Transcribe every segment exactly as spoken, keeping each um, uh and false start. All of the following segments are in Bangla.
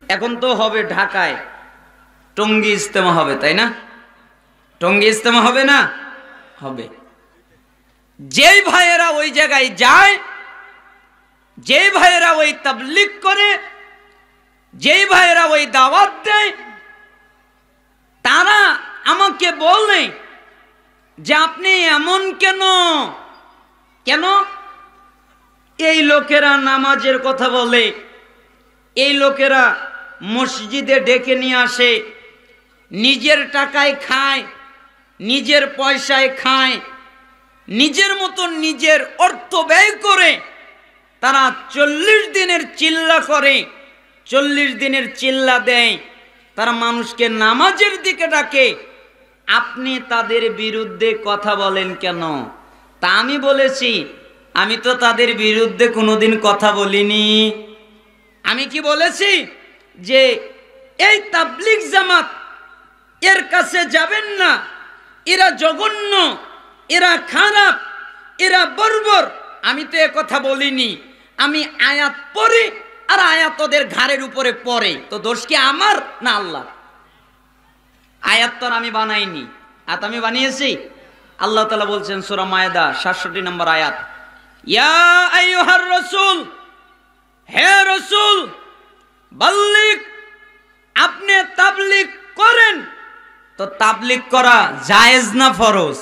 এখন তো হবে ঢাকায় টঙ্গী ইজতেমা হবে, তাই না? টঙ্গী ইজতেমা হবে না? হবে। যেই ভাইয়েরা ওই জায়গায় যায়, যেই ভাইয়েরা ওই তাবলীগ করে, যেই ভাইয়েরা ওই দাওয়াত দেয়, তারা আমাকে বলে যে আপনি এমন কেন কেন এই লোকেরা নামাজের কথা বলে, এই লোকেরা মসজিদে ডেকে নিয়ে আসে, নিজের টাকায় খায়, নিজের পয়সায় খায়, নিজের মতন নিজের অর্থ ব্যয় করে তারা চল্লিশ দিনের চিল্লা করে, চল্লিশ দিনের চিল্লা দেয়, তারা মানুষকে নামাজের দিকে ডাকে, আপনি তাদের বিরুদ্ধে কথা বলেন কেন? তা আমি বলেছি, আমি তো তাদের বিরুদ্ধে কোনোদিন কথা বলিনি। আমি কি বলেছি যে এই তাবলীগ জামাত এর কাছে যাবেন না, এরা জঘন্য, এরা খারাপ, এরা বর্বর? আমি তো এ কথা বলিনি। আমি আয়াত পড়ি আর আয়াত ওদের ঘাড়ের উপরে পড়ে, তো দোষ কি আমার না আল্লাহ? আয়াত তো আমি বানাইনি, আয়াত আমি বানিয়েছি। আল্লাহ তাআলা বলছেন সূরা মায়েদা সাতষট্টি নম্বর আয়াত, ইয়া আইয়ুহার রাসূল, হে রাসূল, বাল্লিগ, আপনি তাবলীগ করেন। তো তাবলীগ করা জায়েজ না ফরজ?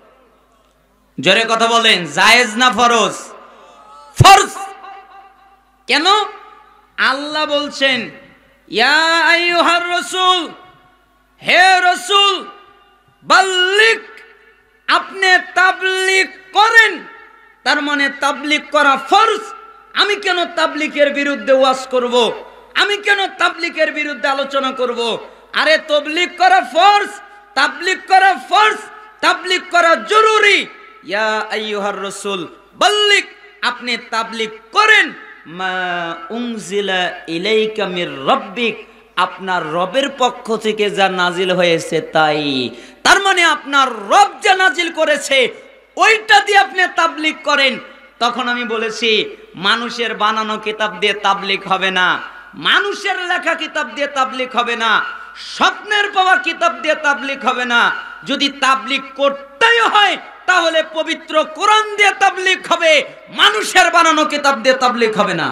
জোরে কথা বলেন, জায়েজ না ফরজ? ফরজ। কেন? আল্লাহ বলছেন ইয়া আইয়ুহার রাসূল, হে রাসূল, বাল্লিগ, আপনি তাবলীগ করেন। তার মানে তাবলীগ করা ফরজ। আমি কেন তাবলীগের বিরুদ্ধে ওয়াজ করব? আমি কেন তাবলীগের বিরুদ্ধে আলোচনা করব? আরে তাবলীগ করা ফরজ, তাবলীগ করা ফরজ, তাবলীগ করা জরুরি। ইয়া আইয়ুহার রাসূল বাল্লিগ, আপনি তাবলীগ করেন মা উনজিলা ইলাইকা মির রাব্বিক, আপনার রবের পক্ষ থেকে যা নাজিল হয়েছে তাই। তার মানে আপনার রব যা নাজিল করেছে ওইটা দিয়ে আপনি তাবলীগ করেন। তখন আমি বলেছি মানুষের বানানো কিতাব দিয়ে তাবলীগ হবে না, মানুষের লেখা কিতাব দিয়ে তাবলীগ হবে না, স্বপ্নের পাওয়া কিতাব দিয়ে তাবলীগ হবে না। যদি তাবলীগ করতেই হয় তাহলে পবিত্র কোরআন দিয়ে তাবলীগ হবে, মানুষের বানানো কিতাব দিয়ে তাবলীগ হবে না।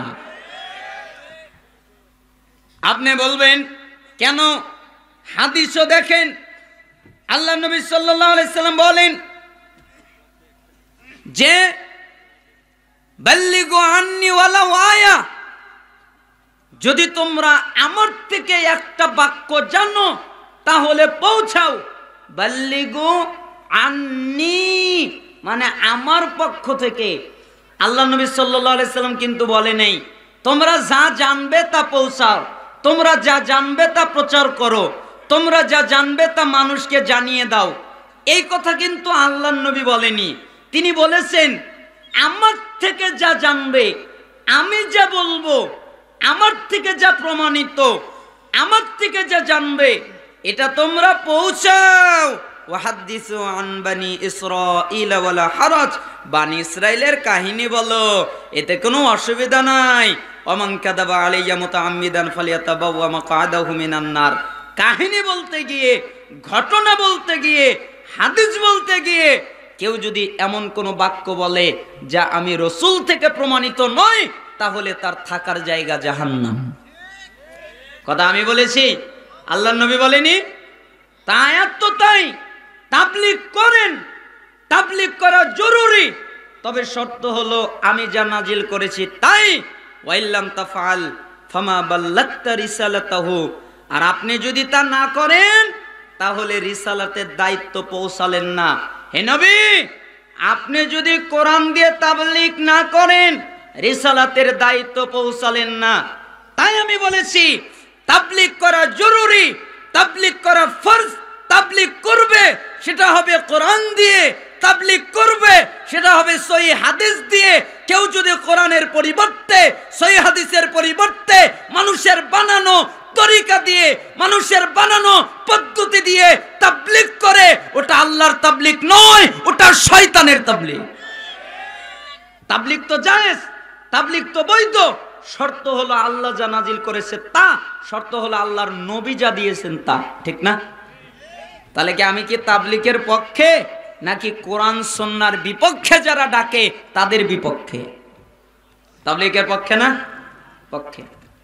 আপনি বলবেন কেন? হাদিসও দেখেন, আল্লাহ নবী সাল্লাল্লাহু আলাইহি সাল্লাম বলেন যে বাল্লিগু আন্নি ওয়ালাউ আয়া, যদি তোমরা আমার থেকে একটা বাক্য জানো তাহলে পৌঁছাও। বাল্লিগু আন্নি মানে আমার পক্ষ থেকে। আল্লাহ নবী সাল্লাল্লাহু আলাইহি সাল্লাম কিন্তু বলে নেই তোমরা যা জানবে তা পৌঁছাও, তোমরা যা জানবে তা প্রচার করো, তোমরা যা জানবে তা মানুষকে জানিয়ে দাও। এই কথা কিন্তু আল্লাহর নবী বলেনি। তিনি বলেছেন আমার থেকে যা জানবে, আমি যা বলবো, আমার থেকে যা প্রমাণিত, আমার থেকে যা জানবে এটা তোমরা পৌঁছাও। ওয়াহাদ্দিসু আন বানি ইসরাঈল ওয়ালা হারাজ, বানি ইসরাইলের কাহিনী বলো, এতে কোনো অসুবিধা নাই। ওমান কাযাবা আলাইয়া মুতাআম্মিদান ফালিয়াতাবাওয়া মাকআদাহু মিনান নার। কাহিনী বলতে গিয়ে, ঘটনা বলতে গিয়ে, হাদিস বলতে গিয়ে কেউ যদি এমন কোনো বাক্য বলে যা আমি রাসূল থেকে প্রমাণিত নয়, তাহলে তার থাকার জায়গা জাহান্নাম। কথা আমি বলেছি, আল্লাহর নবী বলেনি? তাই তো তাই তাবলীগ করেন, তাবলীগ করা জরুরি, তবে শর্ত হলো আমি যা নাজিল করেছি তাই। ওয়াইল্লাম তাফআল ফামা বাল্লাগতা রিসালাতাহু, আর আপনি যদি তা না করেন তাহলে রিসালাতের দায়িত্ব পৌঁছালেন না। হে নবী, আপনি যদি কোরআন দিয়ে তাবলীগ না করেন রিসালাতের দায়িত্ব পৌঁছালেন না। তাই আমি বলেছি তাবলীগ করা জরুরি, তাবলীগ করা ফরজ। তাবলীগ করবে সেটা হবে কোরআন দিয়ে, তাবলীগ করবে সেটা হবে সহিহ হাদিস দিয়ে। কেউ যদি কোরআনের পরিবর্তে, সহিহ হাদিসের পরিবর্তে মানুষের বানানো তরিকা দিয়ে, মানুষের বানানো পদ্ধতি দিয়ে তাবলীগ করে, ওটা আল্লাহর তাবলীগ নয়, ওটা শয়তানের তাবলীগ। তাবলীগ তো জায়েজ, তাবলীগ তো বৈধ, শর্ত হলো আল্লাহ যা নাজিল করেছে তা, শর্ত হলো আল্লাহর নবী যা দিয়েছেন তা, ঠিক না? তাহলে কি আমি কি তাবলীগের পক্ষে নাকি কোরআন সুন্নাহর বিপক্ষে যারা ডাকে তাদের বিপক্ষে? তাবলীগের পক্ষে না, পক্ষে।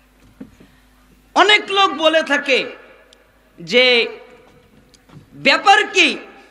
অনেক লোক বলে থাকে যে ব্যাপার কি,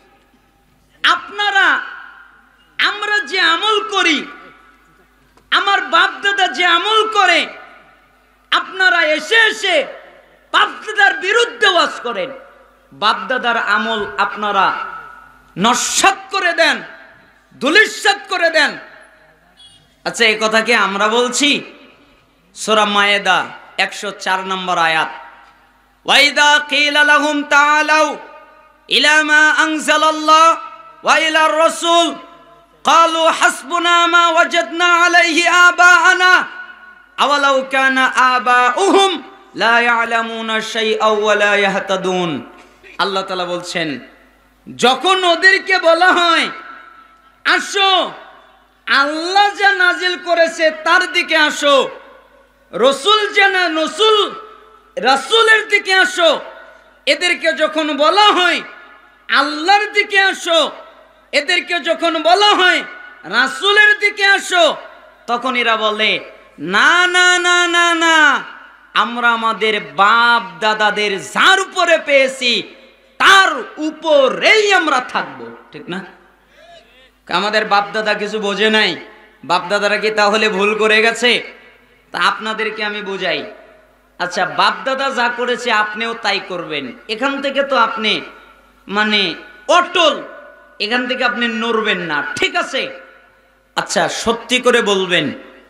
আপনারা আমরা যে আমল করি, আমার বাপ দাদা যে আমল করে, আপনারা এসে এসে বাপ দাদার বিরুদ্ধে ওয়াজ করেন, বাপ দাদার আমল আপনারা নস্যাৎ করে দেন, ধূলিসাৎ করে দেন। আচ্ছা, এই কথা কি আমরা বলছি? সূরা মায়েদা একশো চার নম্বর আয়াত, ওয়াইদা কিলা লাহুম তাআলাউ ইলা মা আনজালাল্লাহ ওয়া ইলার রাসূল ক্বালু হাসবুনা মা ওয়াজাদনা আলাইহি আবাআনা আওয়ালাউ কানা আবাউহুম লা ইয়ালামুনা শাইআন ওয়া লা ইয়াহতাদুন। আল্লাহ তাআলা বলছেন, যখন ওদেরকে বলা হয় আসো আল্লাহ যা নাজিল করেছে তার দিকে আসো, রসুল যে না রসুল রাসূলের দিকে আসো, এদেরকে যখন বলা হয় আল্লাহর দিকে আসো, এদেরকে যখন বলা হয় রাসূলের দিকে আসো, তখন এরা বলে না না না না না, আমরা আমাদের বাপ দাদাদের যার উপরে পেয়েছি তার উপরেই আমরা থাকবো, ঠিক না? আমাদের বাপ দাদা কিছু বোঝে নাই, বাপ দাদারা কি তাহলে ভুল করে গেছে? তা আপনাদেরকে আমি বুঝাই, আচ্ছা বাপ দাদা যা করেছে আপনিও তাই করবেন, এখান থেকে তো আপনি মানে অটল, এখান থেকে আপনি নড়বেন না, ঠিক আছে? আচ্ছা সত্যি করে বলবেন,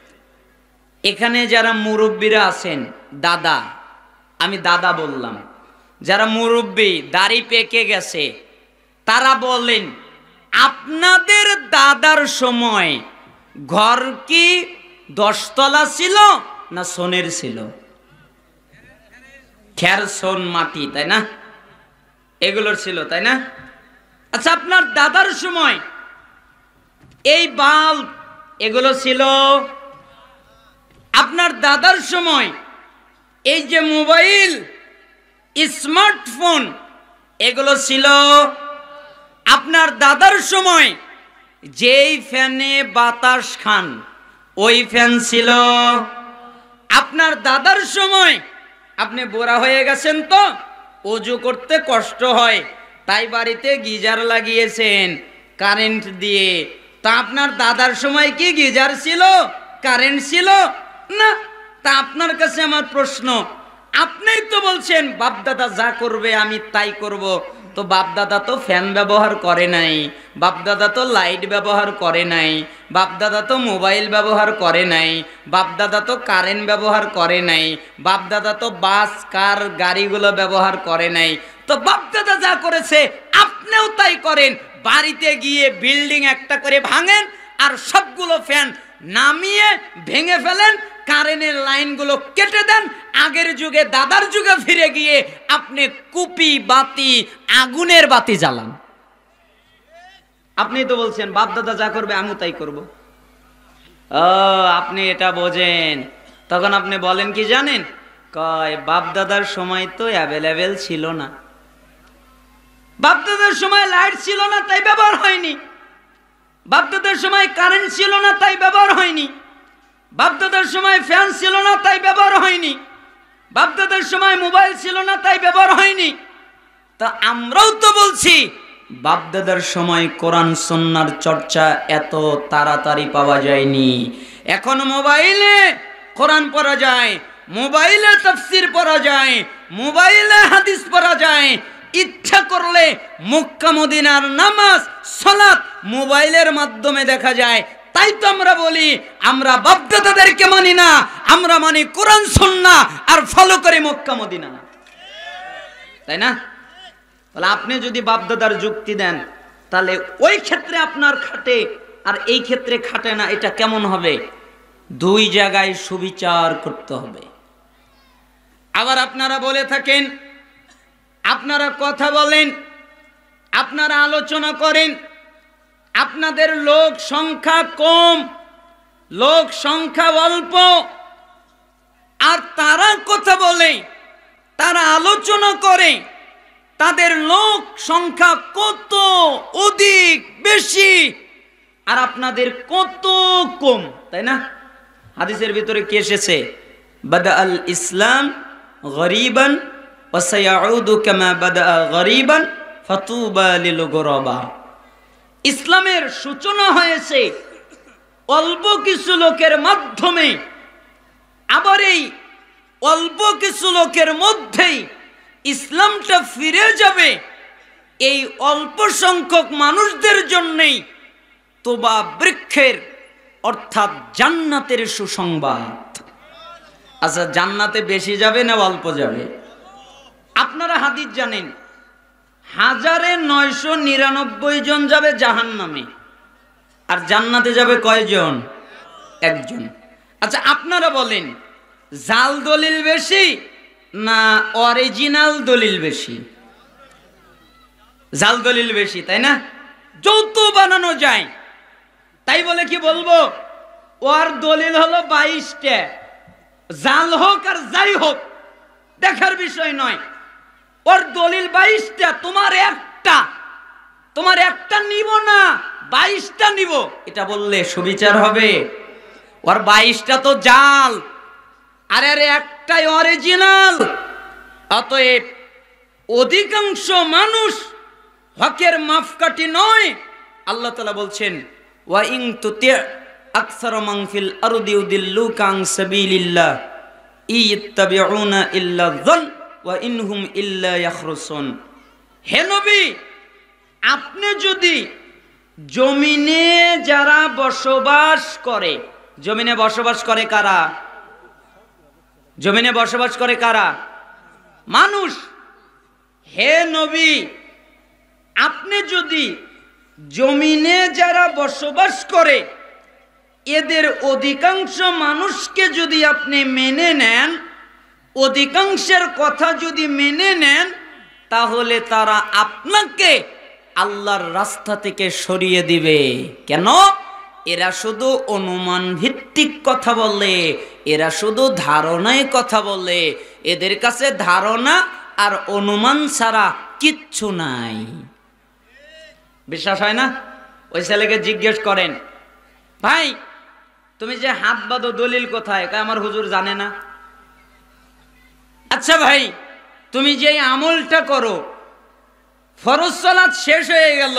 এখানে যারা মুরব্বীরা আছেন, দাদা, আমি দাদা বললাম, যারা মুরব্বী দাড়ি পেকে গেছে, তারা বলেন আপনাদের দাদার সময় ঘর কি দশতলা ছিল না সোনের ছিল? খের সোন মাটি, তাই না? এগুলোর ছিল, তাই না? আচ্ছা আপনার দাদার সময় এই বাল্ব এগুলো ছিল? আপনার দাদার সময় এই যে মোবাইল স্মার্টফোন এগুলো ছিল? আপনার দাদার সময় যেই ফ্যানে বাতাস খান ওই ফ্যান ছিল? আপনার দাদার সময় আপনি বুড়া হয়ে গেছেন তো ওযু করতে কষ্ট হয়, তাই বাড়িতে গিজার লাগিয়েছেন কারেন্ট দিয়ে, তা আপনার দাদার সময় কি গিজার ছিল, কারেন্ট ছিল না? তা আপনার কাছে আমার প্রশ্ন, আপনিই তো বলছেন বাপ দাদা যা করবে আমি তাই করব, তো বাপ দাদা তো ফ্যান ব্যবহার করে নাই, বাপ দাদা তো লাইট ব্যবহার করে নাই, বাপ দাদা তো মোবাইল ব্যবহার করে নাই, বাপ দাদা তো কারেন্ট ব্যবহার করে নাই, বাপ দাদা তো বাস কার গাড়িগুলো ব্যবহার করে নাই, তো বাপ দাদা যা করেছে আপনিও তাই করেন, বাড়িতে গিয়ে বিল্ডিং একটা করে ভাঙেন আর সবগুলো ফ্যান নামিয়ে ভেঙে ফেলেন, কারেন্টের লাইনগুলো কেটে দেন, আগের যুগে দাদার যুগে ফিরে গিয়ে আপনি কুপি বাতি আগুনের বাতি জ্বালান। আপনি তো বলছেন বাপ দাদা যা করবে আমি তাই করব। ও আপনি এটা বোঝেন, তখন আপনি বলেন কি জানেন, কয় বাপ দাদার সময় তো অ্যাভেলেবেল ছিল না, বাপ দাদার সময় লাইট ছিল না তাই ব্যবহার হয়নি, বাপ দাদার সময় কারেন্ট ছিল না তাই ব্যবহার হয়নি, বাপ দাদার সময় ফ্যান ছিল না তাই ব্যবহার হয়নি, বাপ দাদার সময় মোবাইল ছিল না তাই ব্যবহার হয়নি। তা আমরাও তো বলছি বাপ দাদার সময় কোরআন সুন্নাহর চর্চা এত তাড়াতাড়ি পাওয়া যায়নি, এখন মোবাইলে কোরআন পড়া যায়, মোবাইলে তাফসীর পড়া যায়, মোবাইলে হাদিস পড়া যায়, ইচ্ছা করলে মক্কা মদিনার নামাজ সালাত মোবাইলের মাধ্যমে দেখা যায়। তাই তো আমরা বলি আমরা বাপ দাদাদেরকে মানি না, আমরা মানি কোরআন সুন্নাহ আর ফলো করি মক্কা মদিনা, তাই না? তাহলে আপনি যদি বাপ দাদার যুক্তি দেন তাহলে ওই ক্ষেত্রে আপনার খাটে আর এই ক্ষেত্রে খাটে না, এটা কেমন হবে? দুই জায়গায় সুবিচার করতে হবে। আবার আপনারা বলে থাকেন, আপনারা কথা বলেন, আপনারা আলোচনা করেন, আপনাদের লোক সংখ্যা কম, লোক সংখ্যা অল্প, আর তারা কথা বলে, তারা আলোচনা করে তাদের লোক সংখ্যা কত অধিক বেশি আর আপনাদের কত কম, তাই না? হাদিসের ভিতরে কি এসেছে? বাদা আল ইসলাম গরিবান ওয়া সায়াউদু কামা বাদা গরিবান ফাতুবা লিল গুরাবা। ইসলামের সূচনা হয়েছে অল্প কিছু লোকের মাধ্যমে, আবার এই অল্প কিছু লোকের মধ্যেই ইসলামটা ফিরে যাবে। এই অল্প সংখ্যক মানুষদের জন্যই তোবা বৃক্ষের অর্থাৎ জান্নাতের সুসংবাদ। আচ্ছা, জান্নাতে বেশি যাবে না অল্প যাবে? আপনারা হাদিস জানেন, হাজারে নয়শো নিরানব্বই জন যাবে জাহান্নামে, আর জান্নাতে যাবে কয়জন? একজন। আচ্ছা, আপনারা বলেন জাল দলিল বেশি না অরিজিনাল দলিল বেশি? জাল দলিল বেশি, তাই না? যৌত বানানো যায়, তাই বলে কি বলবো ওর দলিল হলো বাইশটা, জাল হোক আর যাই হোক দেখার বিষয় নয়, ওর দলিল বাইশটা, তোমার একটা, তোমার একটা নিব না, বাইশটা নিব, এটা বললে সুবিচার হবে? ওর বাইশটা তো জাল, আরে আরে একটাই অরিজিনাল। অতএব অধিকাংশ মানুষ হকের মাপকাঠি নয়। আল্লাহ তাআলা বলছেন, ওয়া ইন তুতি আকসার মান ফিল আরদি ইউদিল্লুকা আন সাবিলিল্লাহ ইত্তাবিউনা ইল্লা যন ওয়া ইনহুম ইল্লা ইয়াখরুসুন। হে নবী, আপনি যদি জমিনে যারা বসবাস করে, জমিনে বসবাস করে কারা? জমিনে বসবাস করে কারা? মানুষ। হে নবী, আপনি যদি জমিনে যারা বসবাস করে এদের অধিকাংশ মানুষকে যদি আপনি মেনে নেন, অধিকাংশের কথা যদি মেনে নেন, তাহলে তারা আপনাকে আল্লাহর রাস্তা থেকে সরিয়ে দিবে। কেন? এরা শুধু অনুমান ভিত্তিক কথা বলে, এরা শুধু ধারণায় কথা বলে, এদের কাছে ধারণা আর অনুমান ছাড়া কিচ্ছু নাই। বিশ্বাস হয় না? ওই ছেলেকে জিজ্ঞেস করেন, ভাই তুমি যে হাত বাঁধো দলিল কোথায়? আমার হুজুর জানে না। আচ্ছা ভাই, তুমি যে আমলটা করো, ফরজ সালাত শেষ হয়ে গেল,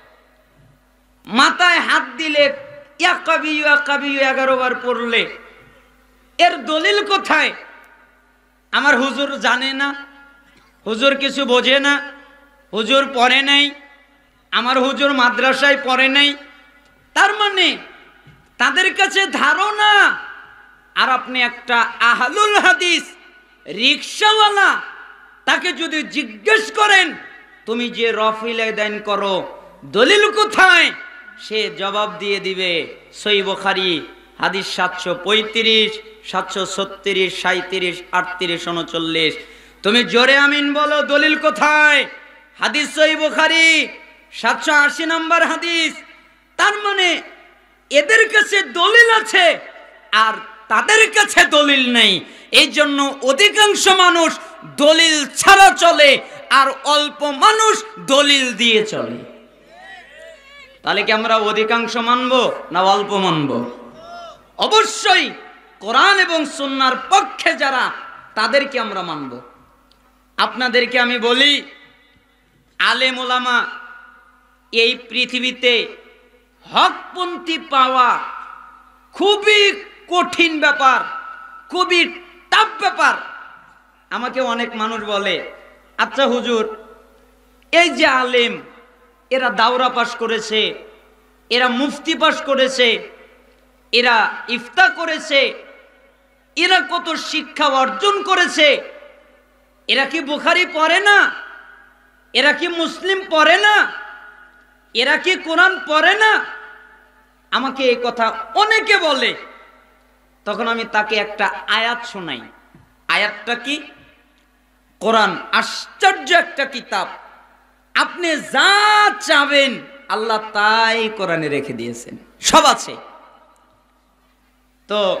মাথায় হাত দিলে ইয়াকাবিয়ু ইয়াকাবিয়ু এগারো বার পড়লে, এর দলিল কোথায়? আমার হুজুর জানে না, হুজুর কিছু বোঝে না, হুজুর পড়ে নাই, আমার হুজুর মাদ্রাসায় পড়ে নাই। তার মানে তাদের কাছে ধারণা। আর আপনি একটা আহলুল হাদিস রিকশাওয়ালা, তাকে যদি জিজ্ঞেস করেন তুমি যে রফিল দান করো দলিল কোথায়, সে জবাব দিয়ে দিবে সহিহ বুখারী হাদিস সাতশো পঁয়ত্রিশ, সাতশো ছত্রিশ, সাঁইত্রিশ, আটত্রিশ, উনচল্লিশ। তুমি জোরে আমিন বলো, দলিল কোথায়? হাদিস সহিহ বুখারী সাতশো আশি নম্বর হাদিস। তার মানে এদের কাছে দলিল আছে আর তাদের কাছে দলিল নেই। এই জন্য অধিকাংশ মানুষ দলিল ছাড়া চলে আর অল্প মানুষ দলিল দিয়ে চলে। তাহলে কি আমরা অধিকাংশ মানব না অল্প মানব? অবশ্যই কোরআন এবং সুন্নাহর পক্ষে যারা, তাদেরকে আমরা মানব। আপনাদেরকে আমি বলি, আলেম ওলামা এই পৃথিবীতে হকপন্থী পাওয়া খুবই কঠিন ব্যাপার, খুবই টাফ ব্যাপার। আমাকে অনেক মানুষ বলে, আচ্ছা হুজুর, এই যে আলেম, এরা দাওরা পাশ করেছে, এরা মুফতি পাশ করেছে, এরা ইফতা করেছে, এরা কত শিক্ষা অর্জন করেছে, এরা কি বুখারী পড়ে না? এরা কি মুসলিম পড়ে না? এরা কি কোরআন পড়ে না? আমাকে এই কথা অনেকে বলে। তখন আমি তাকে একটা আয়াত শোনাই। আয়াতটা কি? কোরআন আশ্চর্য একটা কিতাব, আপনি যা চাবেন আল্লাহ তাই কোরআনে রেখে দিয়েছেন, সব আছে। তো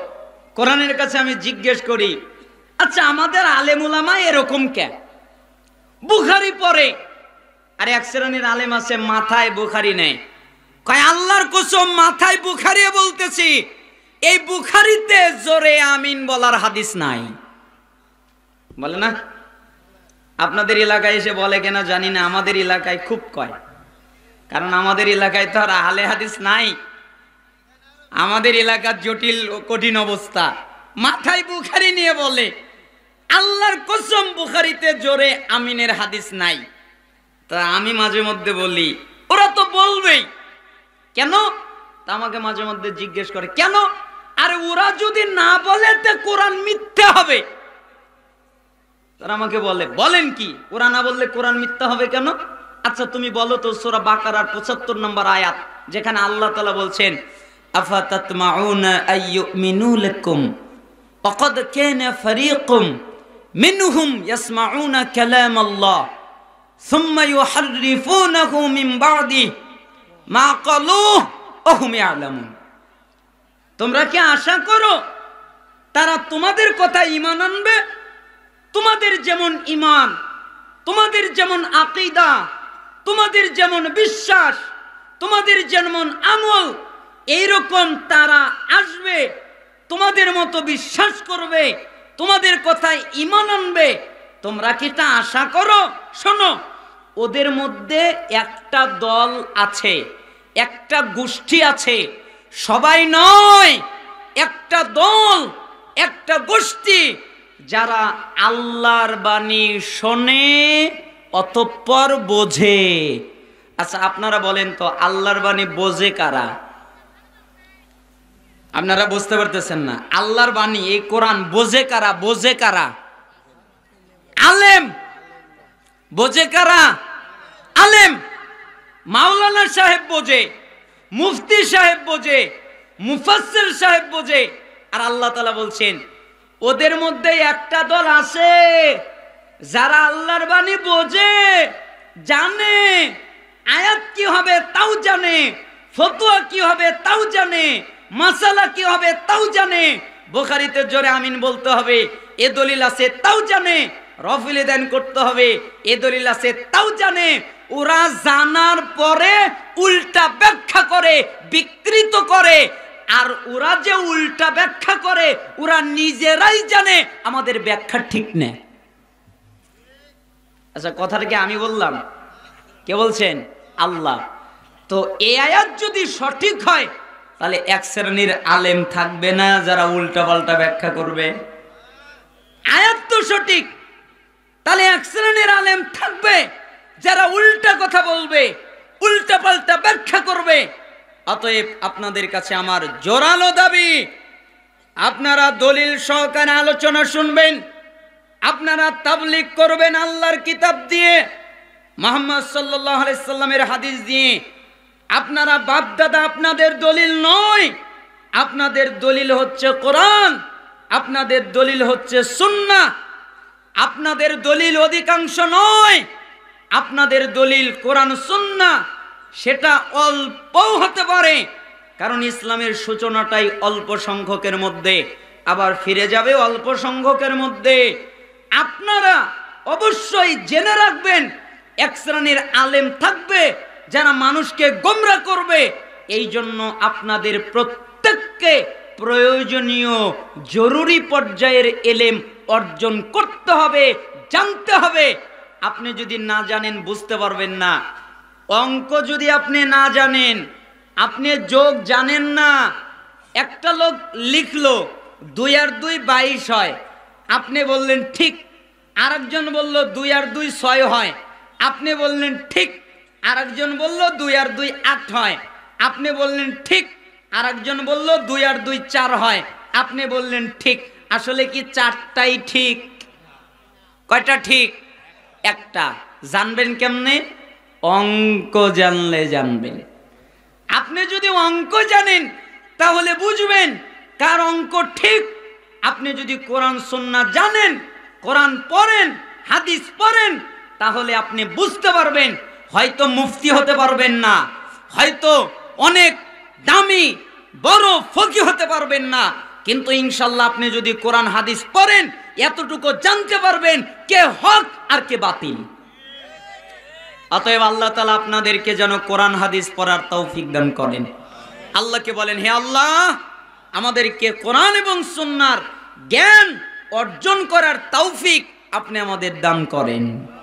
কোরআনের কাছে আমি জিজ্ঞেস করি, আচ্ছা আমাদের আলেম উলামা এরকম কেন? বুখারী পড়ে, আর এক শ্রেণীর আলেম আছে মাথায় বুখারী নেই। কয় আল্লাহর কসম মাথায় বুখারী বলতেছি, এই বুখারীতে জোরে আমিন বলার হাদিস নাই। বলে না? আপনাদের এলাকায় এসে বলে কিনা জানি না, আমাদের এলাকায় খুব কয়, কারণ আমাদের এলাকায় তো আর আহলে হাদিস নাই। আমাদের এলাকার জটিল ও কঠিন অবস্থা, মাথায় বুখারী নিয়ে বলে আল্লাহর কসম বুখারীতে জোরে আমিনের হাদিস নাই। তা আমি মাঝে মধ্যে বলি ওরা তো বলবেই, কেন? তা আমাকে মাঝে মধ্যে জিজ্ঞেস করে কেন? আরে ওরা যদি না বলে তো কোরআন মিথ্যা হবে। তারা আমাকে বলে বলেন কি, ওরা না বললে কোরআন মিথ্যা হবে কেন? আচ্ছা তুমি বলো তো সূরা বাকারার পঁচাত্তর নম্বর আয়াত, যেখানে আল্লাহ তাআলা বলছেন আফাতাতমাউনা আইয়ুমিনু লাকুম ওয়াকাদ কানা ফারীকুম মিনহুম ইয়াসমাউনা কালামাল্লাহ সুম্মা ইউহাররিফুনাহু মিন বাদি মা ক্বালুহু ওয়া হুম ইয়ালামুন। তোমরা কি আশা করো তারা তোমাদের কথা ঈমান আনবে? তোমাদের যেমন ঈমান, তোমাদের যেমন আকীদা, তোমাদের যেমন বিশ্বাস, তোমাদের যেমন আমল, এইরকম তারা আসবে, তোমাদের মতো বিশ্বাস করবে, তোমাদের কথায় ঈমান আনবে। তোমরা কি তা আশা করো? শোনো, ওদের মধ্যে একটা দল আছে, একটা গোষ্ঠী আছে, সবাই নয়, একটা দল, একটা গোষ্ঠী, যারা আল্লাহর বাণী শোনে অতঃপর বোঝে। আচ্ছা আপনারা বলেন তো আল্লাহর বাণী বোঝে কারা? আপনারা বুঝতে পারতেছেন না। আল্লাহর বাণী এই কোরআন বোঝে কারা? বোঝে কারা? আলেম। বোঝে কারা? আলেম। মাওলানা সাহেব বোঝে, মুফতি সাহেব বোঝে, মুফাসসির সাহেব বোঝে। আর আল্লাহ তাআলা বলছেন ওদের মধ্যে একটা দল আছে যারা আল্লাহর বাণী বোঝে, জানে, আয়াত কি হবে তাও জানে, ফতোয়া কি হবে তাও জানে, মাসালা কি হবে তাও জানে, বুখারীতে জোরে আমিন বলতে হবে এ দলিল আছে তাও জানে, রফুল দান করতে হবে এ দলিল আছে তাও জানে। ওরা জানার পরে উল্টা ব্যাখ্যা করে, বিকৃত করে। আর ওরা যে উল্টা ব্যাখ্যা করে ওরা নিজেরাই জানে আমাদের ব্যাখ্যা ঠিক নেই। আচ্ছা কথাটা কি আমি বললাম? কে বলছেন? আল্লাহ। তো এই আয়াত যদি সঠিক হয় তাহলে এক শ্রেণীর আলেম থাকবে না যারা উল্টা পাল্টা ব্যাখ্যা করবে। আয়াত তো সঠিক, তাহলে এক শ্রেণীর আলেম থাকবে যারা উল্টা কথা বলবে, উল্টা পাল্টা ব্যাখ্যা করবে। অতএব আপনাদের কাছে আমার জোরালো দাবি, আপনারা দলিল সহকারে আলোচনা শুনবেন, আপনারা তাবলীগ করবেন আল্লাহর কিতাব দিয়ে, মুহাম্মদ সাল্লাল্লাহু আলাইহি সাল্লামের হাদিস দিয়ে। আপনারা বাপ দাদা আপনাদের দলিল নয়, আপনাদের দলিল হচ্ছে কোরআন, আপনাদের দলিল হচ্ছে সুন্নাহ। আপনাদের দলিল অধিকাংশ নয়, আপনাদের দলিল কোরআন সুন্নাহ। সেটা অল্পও হতে পারে, কারণ ইসলামের সূচনাটাই অল্প সংখ্যকের মধ্যে, আবার ফিরে যাবে অল্প সংখ্যকের মধ্যে। আপনারা অবশ্যই জেনে রাখবেন এক শ্রেণীর আলেম থাকবে যারা মানুষকে গোমরা করবে। এই জন্য আপনাদের প্রত্যেককে প্রয়োজনীয় জরুরি পর্যায়ের ইলম অর্জন করতে হবে, জানতে হবে। আপনি যদি না জানেন বুঝতে পারবেন না। অঙ্ক যদি আপনি না জানেন, আপনি যোগ জানেন না, একটা লোক লিখলো দুই আর দুই বাইশ হয়, আপনি বললেন ঠিক, আরেকজন বলল দুই আর দুই ছয় হয়, আপনি বললেন ঠিক, আরেকজন বলল দুই আর দুই আট হয়, আপনি বললেন ঠিক, আরেকজন বলল দুই আর দুই চার হয়, আপনি বললেন ঠিক। আসলে কি চারটাই ঠিক? কয়টা ঠিক? একটা। জানবেন কেমনে? অঙ্ক জানলে জানবেন। আপনি যদি অঙ্ক জানেন তাহলে বুঝবেন কার অঙ্ক ঠিক। আপনি যদি কোরআন সুন্নাহ জানেন, কোরআন পড়েন, হাদিস পড়েন, তাহলে আপনি বুঝতে পারবেন। হয়তো মুফতি হতে পারবেন না, হয়তো অনেক দামি বড় ফকি হতে পারবেন না, কিন্তু ইনশাল্লাহ আপনি যদি কোরআন হাদিস পড়েন এতটুকু জানতে পারবেন কে হক আর কে বাতিল। অতএব আল্লাহ তাআলা আপনাদেরকে যেন কোরআন হাদিস পড়ার তৌফিক দান করেন। আল্লাহকে বলেন, হে আল্লাহ, আমাদেরকে কোরআন এবং সুন্নাহর জ্ঞান অর্জন করার তৌফিক আপনি আমাদের দান করেন।